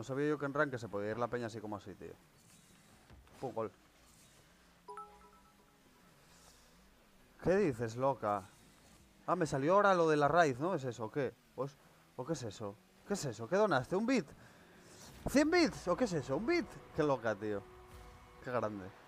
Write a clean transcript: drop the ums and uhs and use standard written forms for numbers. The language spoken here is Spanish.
No sabía yo que en rank se podía ir la peña así como así, tío. Pum, gol. ¿Qué dices, loca? Ah, me salió ahora lo de la raíz, ¿no? ¿Es eso o qué? Pues, ¿o qué es eso? ¿Qué es eso? ¿Qué donaste? ¿Un bit? ¿100 bits? ¿O qué es eso? ¿Un bit? Qué loca, tío. Qué grande.